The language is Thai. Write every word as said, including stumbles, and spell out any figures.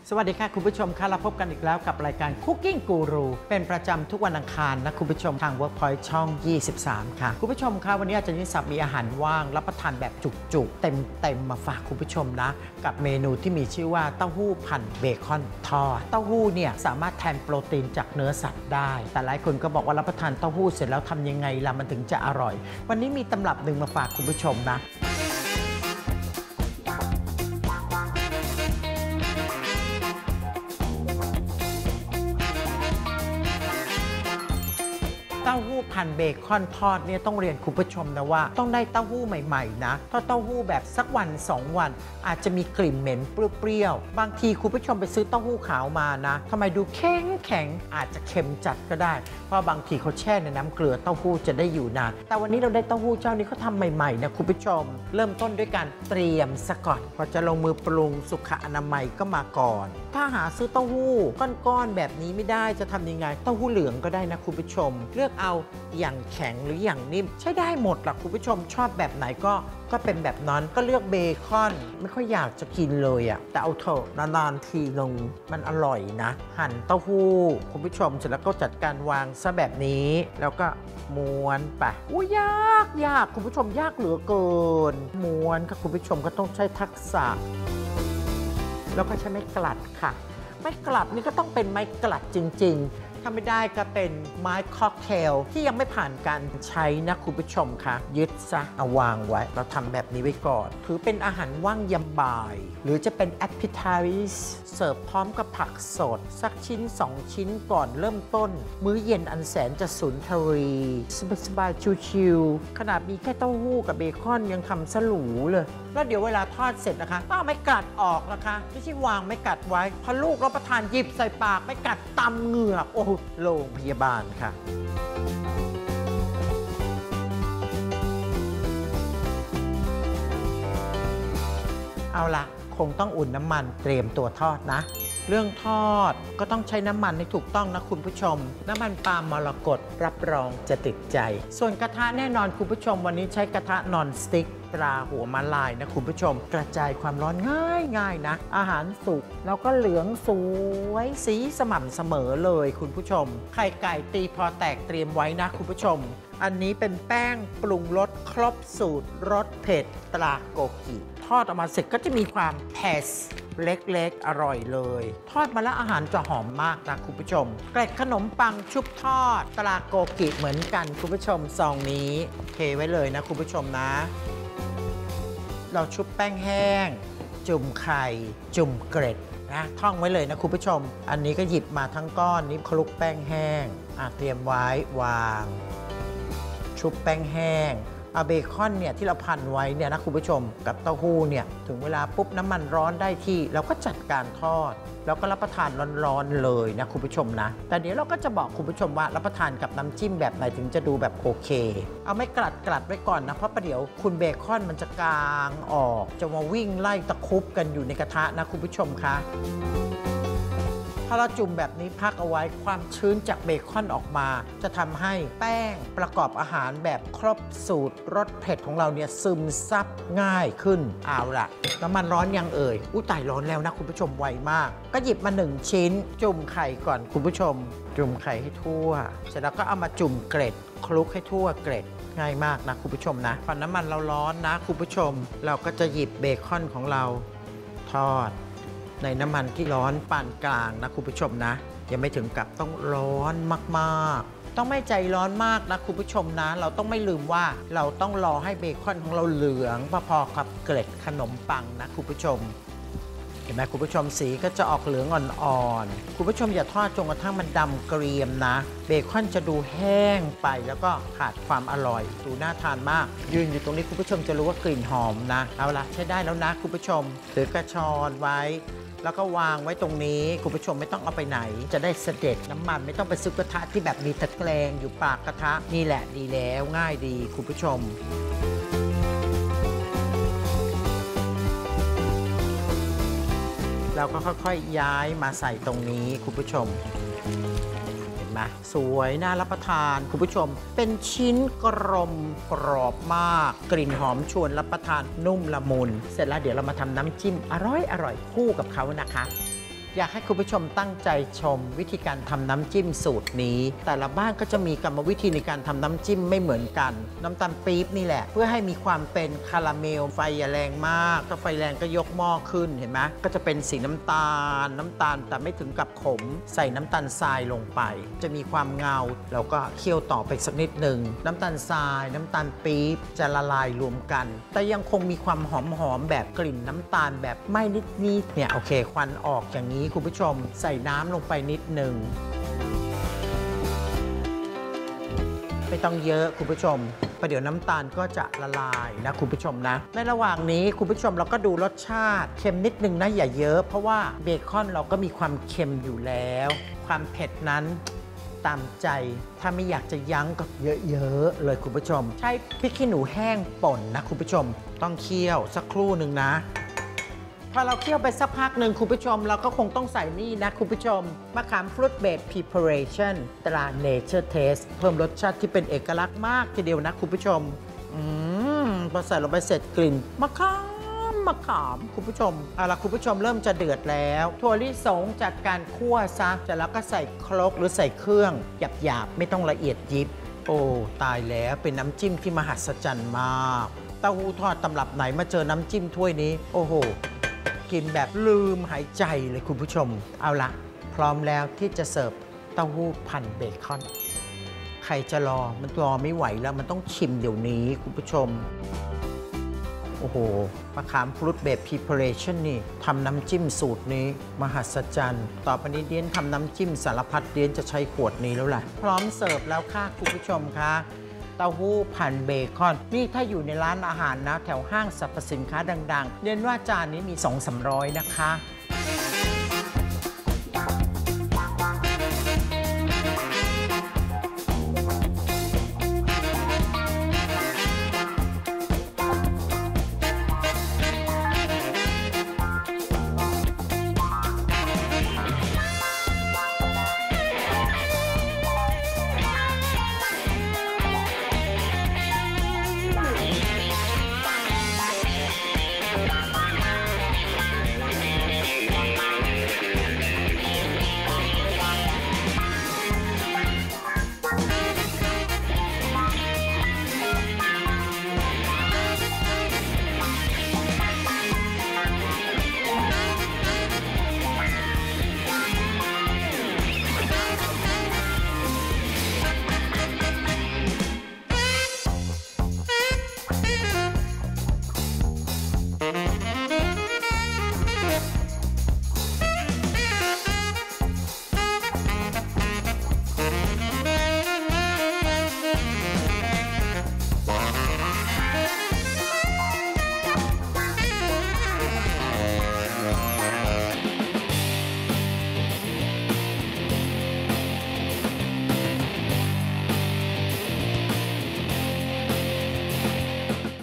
สวัสดีค่ะคุณผู้ชมค่ะเราพบกันอีกแล้วกับรายการ Cooking Guru เป็นประจำทุกวันอังคารนะคุณผู้ชมทาง Workpoint ช่อง ยี่สิบสาม ค่ะคุณผู้ชมค่ะวันนี้อาจารย์นิสับมีอาหารว่างรับประทานแบบจุกๆเต็มๆมาฝากคุณผู้ชมนะกับเมนูที่มีชื่อว่าเต้าหู้พันเบคอนทอดเต้าหู้เนี่ยสามารถแทนโปรตีนจากเนื้อสัตว์ได้แต่หลายคนก็บอกว่ารับประทานเต้าหู้เสร็จแล้วทำยังไงล่ะมันถึงจะอร่อยวันนี้มีตำรับหนึ่งมาฝากคุณผู้ชมนะเต้าหู้พันเบคอนทอดเนี่ยต้องเรียนคุณผู้ชมนะว่าต้องได้เต้าหู้ใหม่ๆนะถ้าเต้าหู้แบบสักวันสองวันอาจจะมีกลิ่นเหม็นเปรี้ยวๆบางทีคุณผู้ชมไปซื้อเต้าหู้ขาวมานะทำไมดูแข็งแข็งอาจจะเค็มจัดก็ได้เพราะบางทีเขาแช่ในน้ำเกลือเต้าหู้จะได้อยู่นานแต่วันนี้เราได้เต้าหู้เจ้านี้เขาทำใหม่ๆนะคุณผู้ชมเริ่มต้นด้วยการเตรียมซะก่อนพอจะลงมือปรุงสุขอนามัยก็มาก่อนถ้าหาซื้อเต้าหู้ก้อนๆแบบนี้ไม่ได้จะทำยังไงเต้าหู้เหลืองก็ได้นะคุณผู้ชมเลือกเอาอย่างแข็งหรืออย่างนิ่มใช้ได้หมดหลักคุณผู้ชมชอบแบบไหนก็ก็เป็นแบบนั้นก็เลือกเบคอนไม่ค่อยอยากจะกินเลยอะแต่เอาเถอะนานๆทีลงมันอร่อยนะหั่นเต้าหู้คุณผู้ชมเสร็จแล้วก็จัดการวางซะแบบนี้แล้วก็ม้วนไปอุ้ยยากยากคุณผู้ชมยากเหลือเกินม้วนค่ะคุณผู้ชมก็ต้องใช้ทักษะแล้วก็ใช้ไม้กลัดค่ะไม้กลัดนี่ก็ต้องเป็นไม้กลัดจริงๆถ้าไม่ได้ก็เป็นไม้ค็อกเทลที่ยังไม่ผ่านการใช้นะคุณผู้ชมคะยึดซะเอาวางไว้เราทำแบบนี้ไว้ก่อนถือเป็นอาหารว่างยามบ่ายหรือจะเป็น appetizer เสิร์ฟพร้อมกับผักสดสักชิ้นสองชิ้นก่อนเริ่มต้นมื้อเย็นอันแสนจะสุนทรีสบายๆชิวๆขนาดมีแค่เต้าหู้กับเบคอนยังทำสลูเลยแล้วเดี๋ยวเวลาทอดเสร็จนะคะต้องไม่กัดออกนะคะไม่ใช่วางไม่กัดไว้พอลูกรับประทานหยิบใส่ปากไม่กัดตำเหงือกโอ้โรงพยาบาลค่ะเอาละคงต้องอุ่นน้ำมันเตรียมตัวทอดนะเรื่องทอดก็ต้องใช้น้ำมันให้ถูกต้องนะคุณผู้ชมน้ำมันปาล์มมรกตรับรองจะติดใจส่วนกระทะแน่นอนคุณผู้ชมวันนี้ใช้กระทะนอนสติ๊กตราหัวมาลายนะคุณผู้ชมกระจายความร้อนง่ายง่ายนะอาหารสุกแล้วก็เหลืองสวยสีสม่ำเสมอเลยคุณผู้ชมไข่ไก่ตีพอแตกเตรียมไว้นะคุณผู้ชมอันนี้เป็นแป้งปรุงรสครบสูตรรสเผ็ดตราโกกิทอดออกมาเสร็จก็จะมีความเผ็ดเล็กๆอร่อยเลยทอดมาแล้วอาหารจะหอมมากนะคุณผู้ชมเกล็ดขนมปังชุบทอดตราโกกิเหมือนกันคุณผู้ชมซองนี้เทไว้เลยนะคุณผู้ชมนะเราชุบแป้งแห้งจุ่มไข่จุ่มเกล็ดนะท่องไว้เลยนะคุณผู้ชมอันนี้ก็หยิบมาทั้งก้อนนี้คลุกแป้งแห้งอ่ะเตรียมไว้วางชุบแป้งแห้งเอาเบคอนเนี่ยที่เราพันไว้เนี่ยนะคุณผู้ชมกับเต้าหู้เนี่ยถึงเวลาปุ๊บน้ำมันร้อนได้ที่เราก็จัดการทอดแล้วก็รับประทานร้อนๆเลยนะคุณผู้ชมนะแต่เดี๋ยวเราก็จะบอกคุณผู้ชมว่ารับประทานกับน้ำจิ้มแบบไหนถึงจะดูแบบโอเคเอาไม่กลัดกลัดไว้ก่อนนะเพราะประเดี๋ยวคุณเบคอนมันจะกางออกจะมาวิ่งไล่ตะคุบกันอยู่ในกระทะนะคุณผู้ชมคะพอเราจุ่มแบบนี้พักเอาไว้ความชื้นจากเบคอนออกมาจะทำให้แป้งประกอบอาหารแบบครบสูตรรสเผ็ดของเราเนี่ยซึมซับง่ายขึ้นเอาล่ะน้ำมันร้อนยังเอ่ยอุ้ยตายร้อนแล้วนะคุณผู้ชมไวมากก็หยิบมาหนึ่งชิ้นจุ่มไข่ก่อนคุณผู้ชมจุ่มไข่ให้ทั่วเสร็จแล้วก็เอามาจุ่มเกล็ดคลุกให้ทั่วเกล็ดง่ายมากนะคุณผู้ชมนะพอน้ำมันเราร้อนนะคุณผู้ชมเราก็จะหยิบเบคอนของเราทอดในน้ำมันที่ร้อนปานกลางนะคุณผู้ชมนะยังไม่ถึงกับต้องร้อนมากๆต้องไม่ใจร้อนมากนะคุณผู้ชมนะเราต้องไม่ลืมว่าเราต้องรอให้เบคอนของเราเหลืองพอๆกับเกล็ดขนมปังนะคุณผู้ชมเห็นไหมคุณผู้ชมสีก็จะออกเหลืองอ่อนๆคุณผู้ชมอย่าทอดจนกระทั่งมันดำเกรียมนะเบคอนจะดูแห้งไปแล้วก็ขาดความอร่อยดูน่าทานมากยืนอยู่ตรงนี้คุณผู้ชมจะรู้ว่ากลิ่นหอมนะเอาละใช้ได้แล้วนะคุณผู้ชมถือกระชอนไว้แล้วก็วางไว้ตรงนี้คุณผู้ชมไม่ต้องเอาไปไหนจะได้เสด็จน้ำมันไม่ต้องไปซื้อกระทะที่แบบมีตะแกรงอยู่ปากกระทะนี่แหละดีแล้วง่ายดีคุณผู้ชมเราก็ค่อยๆย้ายมาใส่ตรงนี้คุณผู้ชมเห็นไหมสวยน่ารับประทานคุณผู้ชมเป็นชิ้นกลมกรอบมากกลิ่นหอมชวนรับประทานนุ่มละมุนเสร็จแล้วเดี๋ยวเรามาทำน้ำจิ้มอร่อยอร่อยคู่กับเขานะคะอยากให้คุณผู้ชมตั้งใจชมวิธีการทำน้ำจิ้มสูตรนี้ แต่ละบ้านก็จะมีกรรมวิธีในการทำน้ำจิ้มไม่เหมือนกันน้ำตาลปี๊บนี่แหละเพื่อให้มีความเป็นคาราเมลไฟอย่าแรงมากถ้าไฟแรงก็ยกหม้อขึ้นเห็นไหมก็จะเป็นสีน้ำตาลน้ำตาลแต่ไม่ถึงกับขมใส่น้ำตาลทรายลงไปจะมีความเงาแล้วก็เคี่ยวต่อไปสักนิดหนึ่งน้ำตาลทรายน้ำตาลปี๊บจะละลายรวมกันแต่ยังคงมีความหอมๆแบบกลิ่นน้ำตาลแบบไม่นิดๆเนี่ยโอเคควันออกอย่างนี้คุณผู้ชมใส่น้ำลงไปนิดหนึ่งไม่ต้องเยอะคุณผู้ชมประเดี๋ยวน้ำตาลก็จะละลายนะคุณผู้ชมนะในระหว่างนี้คุณผู้ชมเราก็ดูรสชาติเค็มนิดนึงนะอย่าเยอะเพราะว่าเบคอนเราก็มีความเค็มอยู่แล้วความเผ็ดนั้นตามใจถ้าไม่อยากจะยั้งก็เยอะๆเลยคุณผู้ชมใช้พริกขี้หนูแห้งป่นนะคุณผู้ชมต้องเคี่ยวสักครู่หนึ่งนะพอเราเคี่ยวไปสักพักหนึ่งคุณผู้ชมเราก็คงต้องใส่นี่นะคุณผู้ชมมะขามฟรุตเบสพรีพาเรชั่นตรา Nature Taste เพิ่มรสชาติที่เป็นเอกลักษณ์มากทีเดียวนะคุณผู้ชมอืมพอใส่ลงไปเสร็จกลิ่นมะขามมะขามคุณผู้ชมเอาล่ะคุณผู้ชมเริ่มจะเดือดแล้วถั่วลิสงจากการคั่วซะเสร็จแล้วก็ใส่ครกหรือใส่เครื่องหยาบๆไม่ต้องละเอียดยิบโอ้ตายแล้วเป็นน้ำจิ้มที่มหัศจรรย์มากเต้าหู้ทอดตำรับไหนมาเจอน้ำจิ้มถ้วยนี้โอ้โหกินแบบลืมหายใจเลยคุณผู้ชมเอาละพร้อมแล้วที่จะเสิร์ฟเต้าหู้พันเบคอนใครจะรอมันรอไม่ไหวแล้วมันต้องชิมเดี๋ยวนี้คุณผู้ชมโอ้โหมะขามฟรุตเบสพรีพาเรชั่นนี่ทำน้ำจิ้มสูตรนี้มหัศจรรย์ต่อไปนี้เดียนทำน้ำจิ้มสารพัดเดียนจะใช้ขวดนี้แล้วแหละพร้อมเสิร์ฟแล้วค่ะคุณผู้ชมคะเต้าหู้พันเบคอนนี่ถ้าอยู่ในร้านอาหารนะแถวห้างสรรพสินค้าดังๆเรียนว่าจานนี้มี สองถึงสามร้อย นะคะ